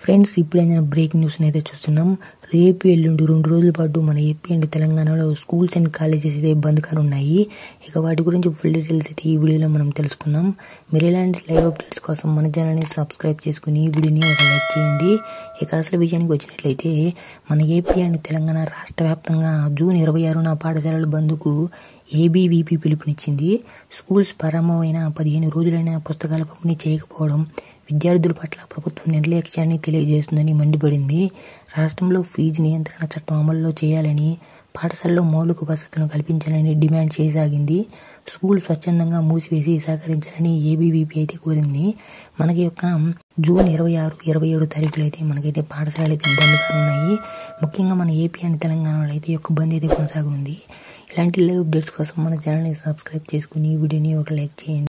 Friends, ఇప్పుడైనా breaking న్యూస్ని అయితే చూస్తున్నాం. రేపు ఎల్లుండి 2 రోజుల పాటు మన ఏపీ అండ్ తెలంగాణలో స్కూల్స్ అండ్ కాలేజెస్ అయితే బంద్ కానున్నాయి. ఇక వాటి గురించి ఫుల్ డీటెయిల్స్ అయితే ఈ వీడియోలో మనం తెలుసుకుందాం. మీరు ఇలాంటి లైవ్ అప్డేట్స్ కోసం మన ఛానల్ని సబ్స్క్రైబ్ చేసుకుని ఈ వీడియోని ఒక లైక్ చేయండి. ఇక అసలు విషయానికి వచ్చినట్లయితే మన ఏపీ అండ్ తెలంగాణ రాష్ట్ర వ్యాప్తంగా జూన్ 26న పాఠశాలల బంద్కు ఏబీవీపీ పిలుపునిచ్చింది. స్కూల్స్ ప్రారంభమైన 15 రోజులైనా పుస్తకాల పంపిణీ చేయకపోవడం విద్యార్థుల పట్ల ప్రభుత్వం నిర్లక్ష్యాన్ని తెలియజేస్తుందని మండిపడింది. రాష్ట్రంలో ఫీజు నియంత్రణ చట్టం అమల్లో చేయాలని, పాఠశాలలో మౌలిక వసతులను కల్పించాలని డిమాండ్ చేయసాగింది. స్కూల్ స్వచ్ఛందంగా మూసివేసి సహకరించాలని ఏబీవీపీ అయితే కోరింది. మనకి జూన్ 26, 27 తారీఖులు అయితే మనకైతే పాఠశాలలు అయితే బంద్ కానున్నాయి. ముఖ్యంగా మన ఏపీ అండ్ తెలంగాణలో అయితే బంద్ అయితే కొనసాగుంది. ఇలాంటి లైవ్ అప్డేట్స్ కోసం మన ఛానల్ని సబ్స్క్రైబ్ చేసుకుని ఈ వీడియోని ఒక లైక్ చేయండి.